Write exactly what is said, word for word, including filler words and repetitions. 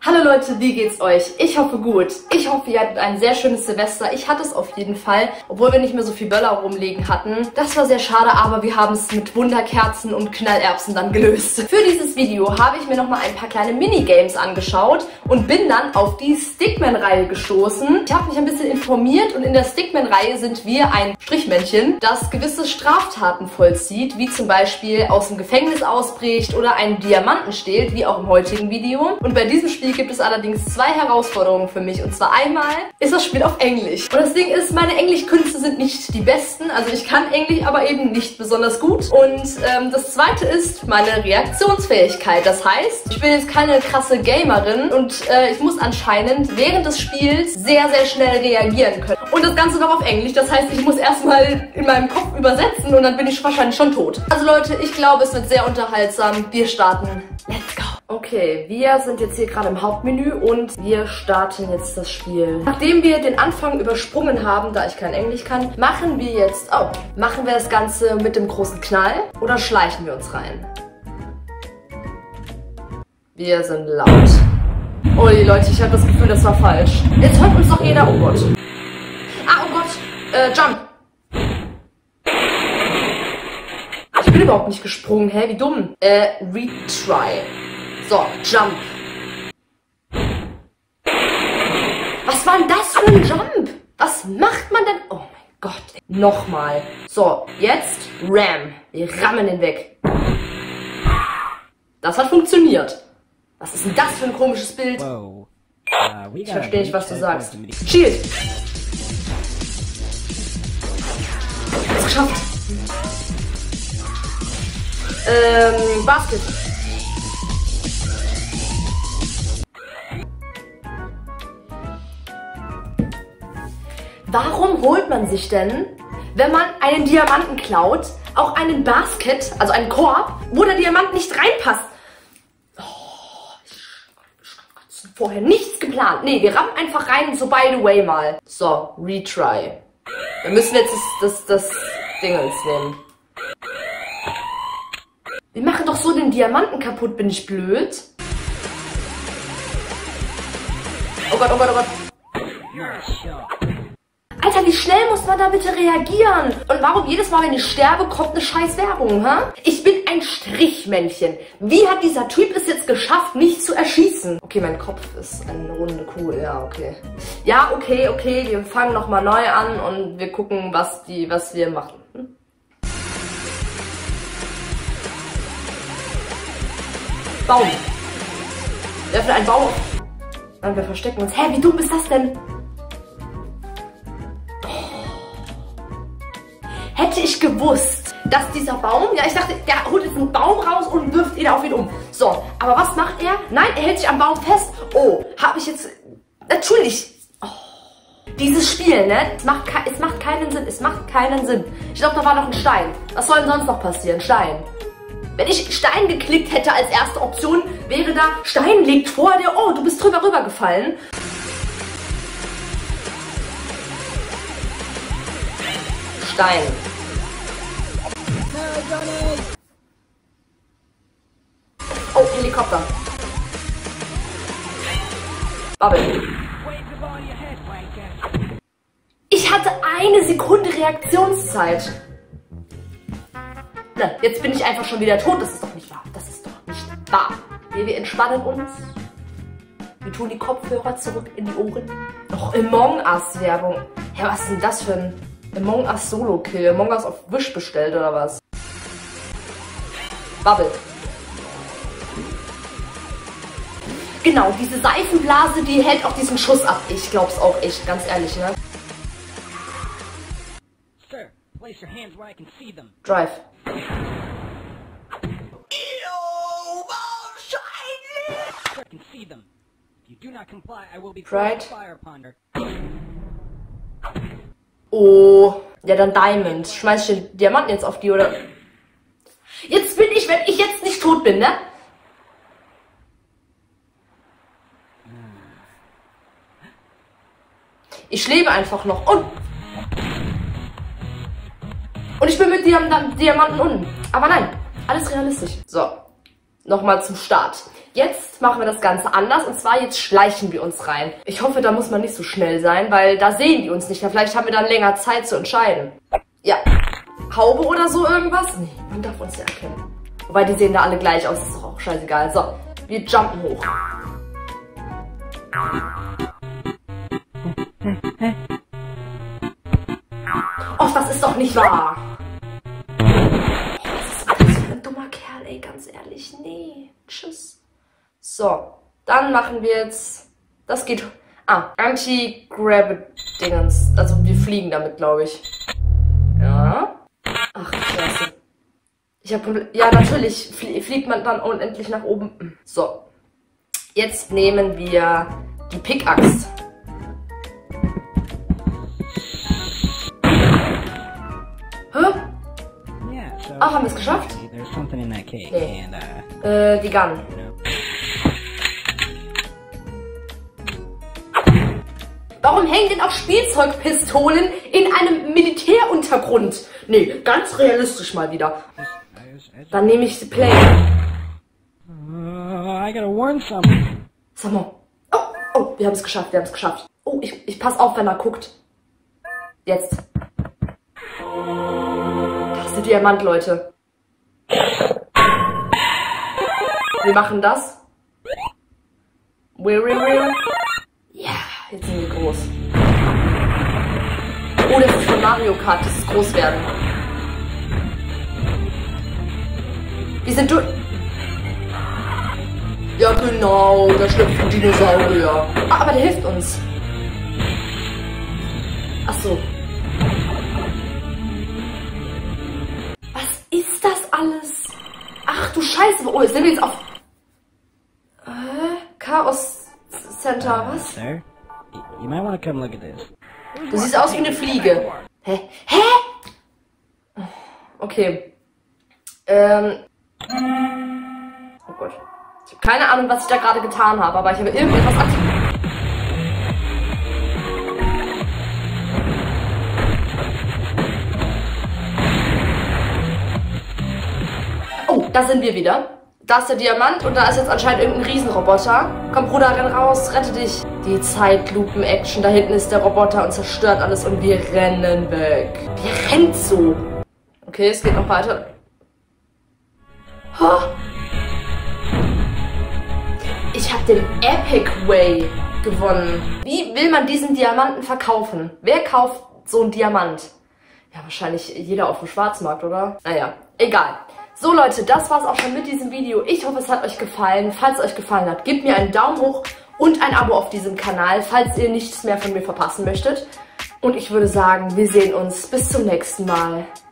Hallo Leute, wie geht's euch? Ich hoffe gut. Ich hoffe, ihr hattet ein sehr schönes Silvester. Ich hatte es auf jeden Fall, obwohl wir nicht mehr so viel Böller rumliegen hatten. Das war sehr schade, aber wir haben es mit Wunderkerzen und Knallerbsen dann gelöst. Für dieses Video habe ich mir nochmal ein paar kleine Minigames angeschaut und bin dann auf die Stickman-Reihe gestoßen. Ich habe mich ein bisschen informiert und in der Stickman-Reihe sind wir ein Strichmännchen, das gewisse Straftaten vollzieht, wie zum Beispiel aus dem Gefängnis ausbricht oder einen Diamanten stehlt, wie auch im heutigen Video. Und bei diesem Spiel gibt es allerdings zwei Herausforderungen für mich. Und zwar einmal ist das Spiel auf Englisch. Und das Ding ist, meine Englischkünste sind nicht die besten. Also ich kann Englisch, aber eben nicht besonders gut. Und ähm, das zweite ist meine Reaktionsfähigkeit. Das heißt, ich bin jetzt keine krasse Gamerin und äh, ich muss anscheinend während des Spiels sehr, sehr schnell reagieren können. Und das Ganze noch auf Englisch. Das heißt, ich muss erstmal in meinem Kopf übersetzen und dann bin ich wahrscheinlich schon tot. Also Leute, ich glaube, es wird sehr unterhaltsam. Wir starten. Let's go! Okay, wir sind jetzt hier gerade im Hauptmenü und wir starten jetzt das Spiel. Nachdem wir den Anfang übersprungen haben, da ich kein Englisch kann, machen wir jetzt, oh, machen wir das Ganze mit dem großen Knall oder schleichen wir uns rein? Wir sind laut. Oh die Leute, ich habe das Gefühl, das war falsch. Jetzt hört uns doch jeder, oh Gott. Ah, oh Gott, äh, Jump. Ich bin überhaupt nicht gesprungen, hä, wie dumm. Äh, retry. So, Jump. Was war denn das für ein Jump? Was macht man denn? Oh mein Gott. Nochmal. So, jetzt Ram. Wir rammen den weg. Das hat funktioniert. Was ist denn das für ein komisches Bild? Ich verstehe nicht, was du sagst. Shield. Ich hab's geschafft. Ähm, Basket. Warum holt man sich denn, wenn man einen Diamanten klaut, auch einen Basket, also einen Korb, wo der Diamant nicht reinpasst? Oh, ich hab vorher nichts geplant. Nee, wir rammen einfach rein, so by the way mal. So, retry. Dann müssen wir jetzt das, das, das Dingens nehmen. Wir machen doch so den Diamanten kaputt, bin ich blöd? Oh Gott, oh Gott, oh Gott. Alter, wie schnell muss man da bitte reagieren? Und warum jedes Mal, wenn ich sterbe, kommt eine scheiß Werbung, hä? Ich bin ein Strichmännchen. Wie hat dieser Typ es jetzt geschafft, mich zu erschießen? Okay, mein Kopf ist eine runde Kugel, ja, okay. Ja, okay, okay, wir fangen nochmal neu an und wir gucken, was, die, was wir machen. Hm? Baum. Wir öffnen einen Baum. Nein, wir verstecken uns. Hä, wie dumm ist das denn? Hätte ich gewusst, dass dieser Baum, ja ich dachte, der holt jetzt einen Baum raus und wirft ihn auf ihn um. So, aber was macht er? Nein, er hält sich am Baum fest. Oh, habe ich jetzt, natürlich. Oh. Dieses Spiel, ne, es macht, es macht keinen Sinn, es macht keinen Sinn. Ich glaube, da war noch ein Stein. Was soll denn sonst noch passieren? Stein. Wenn ich Stein geklickt hätte als erste Option, wäre da Stein liegt vor dir. Oh, du bist drüber rüber gefallen. Stein. Oh, Helikopter. Bubble. Ich hatte eine Sekunde Reaktionszeit. Na, jetzt bin ich einfach schon wieder tot. Das ist doch nicht wahr. Das ist doch nicht wahr. Wir, wir entspannen uns. Wir tun die Kopfhörer zurück in die Ohren. Noch Among Us Werbung. Ja, was ist denn das für ein Among Us Solo-Kill? Among Us auf Wish bestellt oder was? Bubble. Genau, diese Seifenblase, die hält auch diesen Schuss ab. Ich glaub's auch echt, ganz ehrlich, ne? Drive. Pride. Oh, ja dann Diamond. Schmeiß ich den Diamanten jetzt auf die, oder? Jetzt bin ich, wenn ich jetzt nicht tot bin, ne? Ich lebe einfach noch. Und, und ich bin mit Diam Diamanten unten. Aber nein, alles realistisch. So, nochmal zum Start. Jetzt machen wir das Ganze anders und zwar jetzt schleichen wir uns rein. Ich hoffe, da muss man nicht so schnell sein, weil da sehen die uns nicht. Vielleicht haben wir dann länger Zeit zu entscheiden. Ja, Haube oder so irgendwas? Nee, man darf uns ja erkennen. Wobei, die sehen da alle gleich aus, ist doch auch scheißegal. So, wir jumpen hoch. Och, das ist doch nicht wahr. Oh, was ist das für ein dummer Kerl, ey, ganz ehrlich. Nee, tschüss. So, dann machen wir jetzt, das geht, ah, Anti-Gravity-Dingens. Also wir fliegen damit, glaube ich. Ja. Ach, klasse. Ich habe, ja natürlich fliegt man dann unendlich nach oben. So, jetzt nehmen wir die Pickaxe. Hä? Ah, haben wir es geschafft? Nee. Äh, die Gun. Warum hängen denn auch Spielzeugpistolen in einem Militäruntergrund? Nee, ganz realistisch mal wieder. Dann nehme ich die Play. Uh, I gotta warn someone. Sag mal. Oh, oh, wir haben es geschafft, wir haben es geschafft. Oh, ich, ich pass auf, wenn er guckt. Jetzt. Das ist der Diamant, Leute. Wir machen das. Ja, jetzt sind wir groß. Oh, das ist von Mario Kart, das ist groß werden. Wir sind durch. Ja, genau, da schlüpft ein Dinosaurier. Ah, aber der hilft uns. Ach so. Was ist das alles? Ach du Scheiße. Oh, jetzt sind wir jetzt auf... Äh, Chaos Center, was? Sir, you might want to come look at this. Du siehst aus wie eine Fliege. Hä? Hä? Okay. Ähm... Oh Gott. Ich habe keine Ahnung, was ich da gerade getan habe, aber ich habe irgendetwas aktiviert. Oh, da sind wir wieder. Da ist der Diamant und da ist jetzt anscheinend irgendein Riesenroboter. Komm, Bruder, renn raus, rette dich. Die Zeitlupen-Action. Da hinten ist der Roboter und zerstört alles und wir rennen weg. Wer rennt so? Okay, es geht noch weiter. Oh. Ich habe den Epic Way gewonnen. Wie will man diesen Diamanten verkaufen? Wer kauft so einen Diamant? Ja, wahrscheinlich jeder auf dem Schwarzmarkt, oder? Naja, egal. So Leute, das war's auch schon mit diesem Video. Ich hoffe, es hat euch gefallen. Falls es euch gefallen hat, gebt mir einen Daumen hoch und ein Abo auf diesem Kanal, falls ihr nichts mehr von mir verpassen möchtet. Und ich würde sagen, wir sehen uns bis zum nächsten Mal.